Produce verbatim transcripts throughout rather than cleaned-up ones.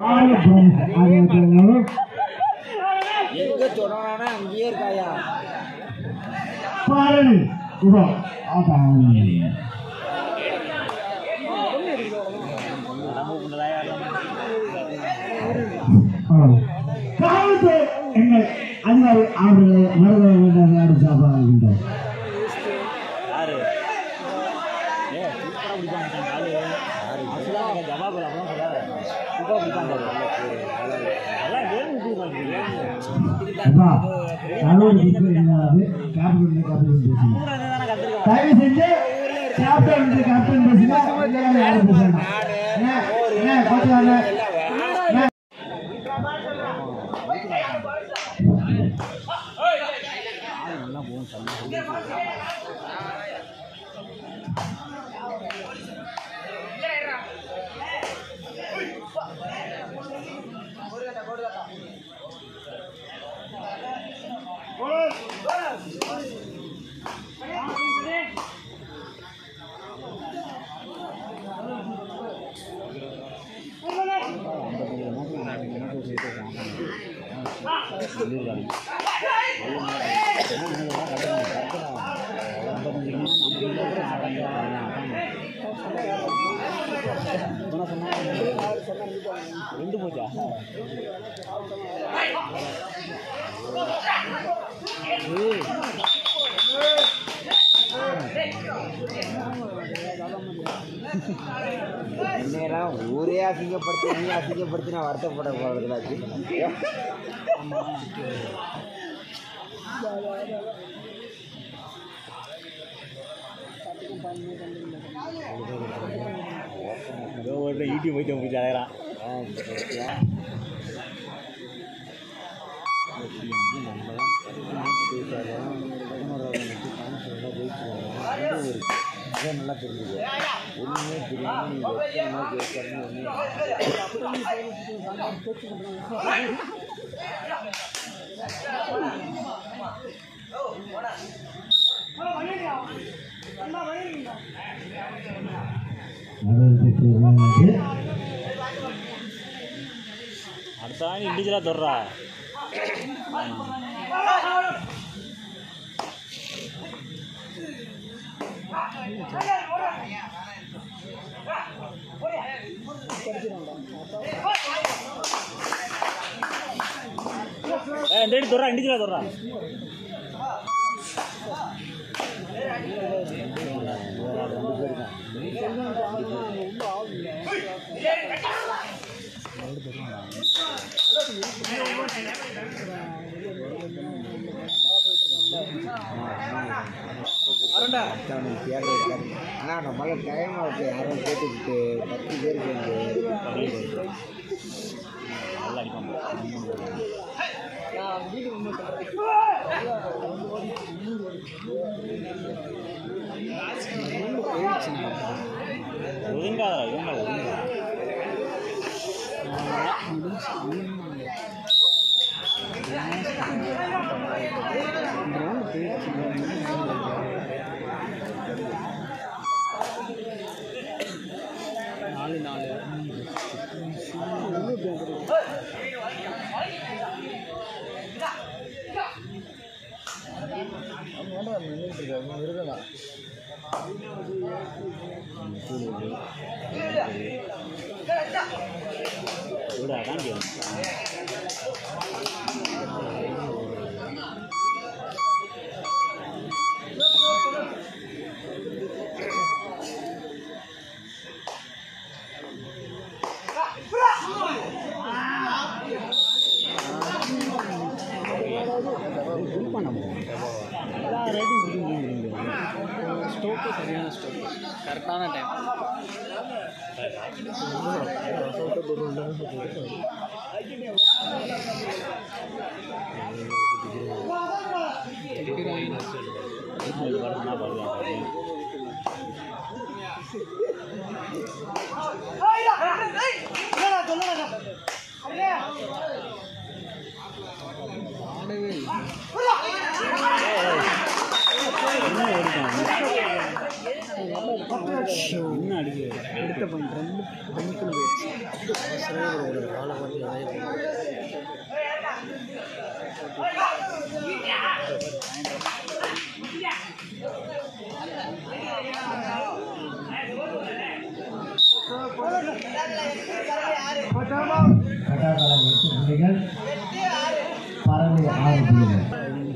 எங்க தொடரானா அங்கேயே இருக்காயா பாரு இதோ அதான் காவல்துறை எங்கள் அதிகாரி அவர்களை மருத்துவ வேண்டும் யாரும் சாப்பாடுகின்றோம் தயவு செஞ்சு கேப்டன் கேப்டன் பேசுங்க யாரும் பேசுங்க ரெண்டு போச்சா என்னெல்லாம் ஊரே அசிங்கப்படுத்தி நீ அசிங்கப்படுத்தி நான் வருத்தப்பட போறதுலாச்சு யூடியூப் போயிட்டு போய் அழகிறான் நல்லா தெரிஞ்சுது ஒன்றுமே தெரியாமல் நீங்கள் எத்தனை கேட்கறதுன்னு அடுத்த இண்டிவிஜுவலாக தொடரா ரெண்டு தொடரா இண்டிவிஜுவலாக தொடரா ஆனால் நம்மளால டைம் ஆகுது யாரும் கேட்டுக்கிட்டு பத்து பேர் சேர்ந்து நல்லா அடிப்பாங்க ஒழுங்காதா ஒழுங்கா ஒழுங்கா நாலு நாலு இருக்கலாம் ஸ்டோக்கு சரியான ஸ்டோக் கரெக்டான டைம் எடுத்த பண்ணுறேன் பறவை ஆறு புள்ளிகள்.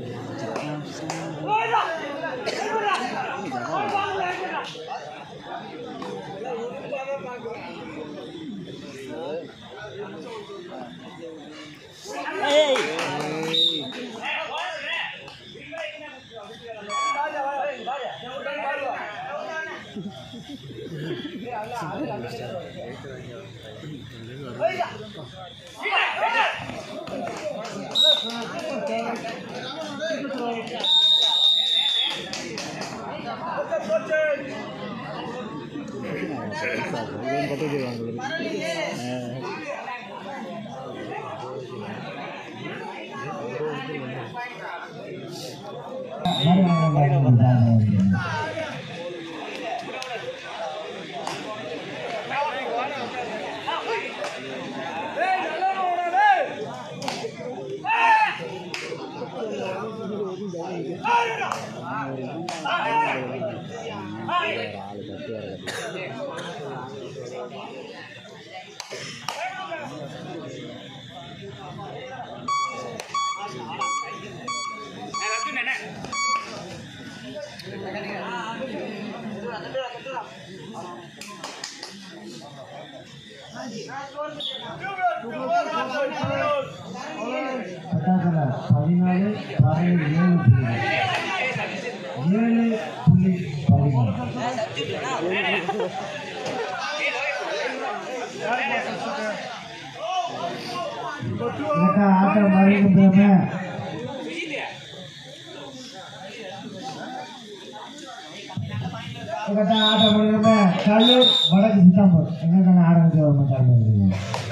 பதினாலு ஏழு ஏழு புள்ளி ஆட்டம் மறைமுகமே ஆட்டம் முடியுமே கல்லூர் வடக்கு சித்தாம்பூர் எங்க ஆரம்பிச்சு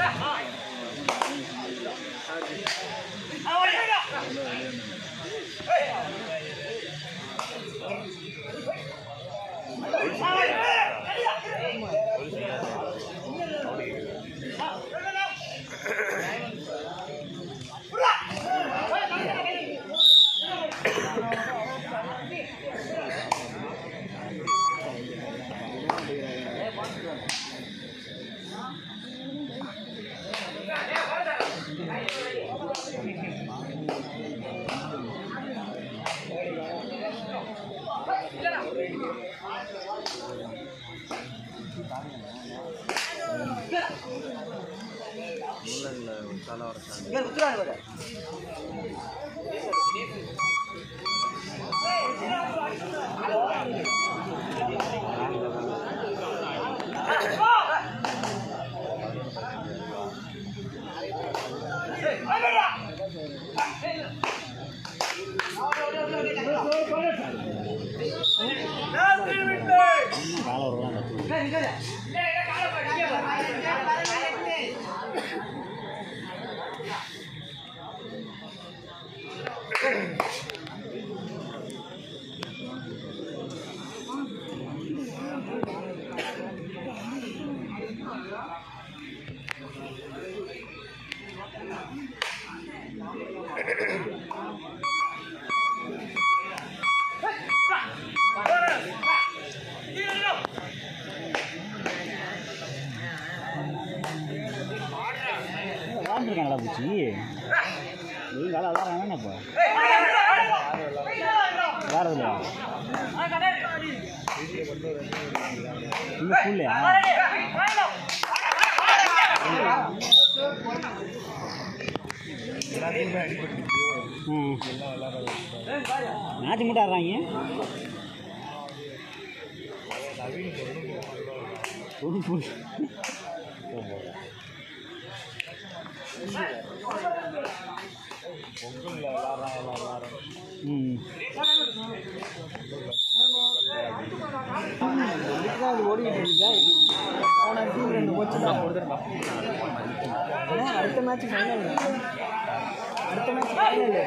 நல்லா போச்சு நீங்கள் விளாட்றாங்க இப்போ வேறு இல்லையா இன்னும் ஃபுல்லையா ம் மேட்ச் மட்டும் ஆடுறாங்க புது புது பொங்கலில் விளாட்றான் எல்லாம் விளாட்றோம். ம் அது ஓடிக்கிட்டு இருக்கா அவனை டீம் ரெண்டு கோச்சு நான் கொடுத்துருக்கான். ஆனால் அடுத்த மேட்ச் ஃபைனல் அடுத்த மேட்ச் ஃபைனல்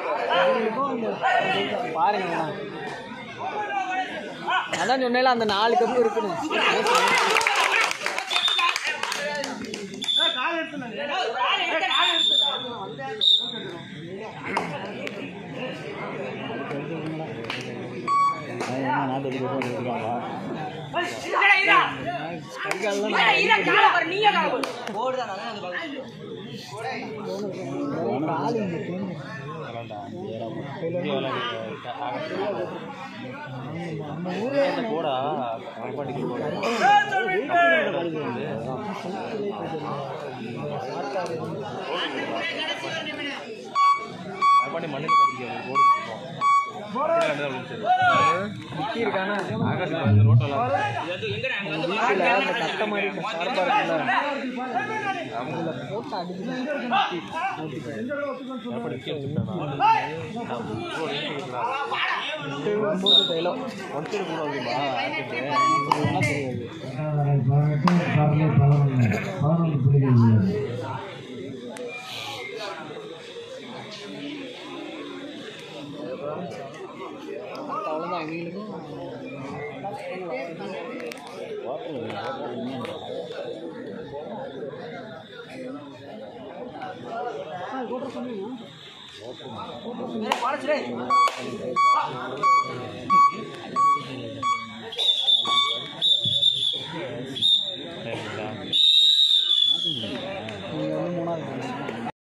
பாருங்கண்ணா அதான் சொன்னேன் அந்த நாலு கப்பு இருக்குன்னு. போடா மண்ணில் இருக்கானா கட்ட மாதிரி போட்டு அடிச்சு தைலோ ஒன்று கூட பதினொன்று புள்ளிகள் அவ்வளோதான் எங்களுக்கும்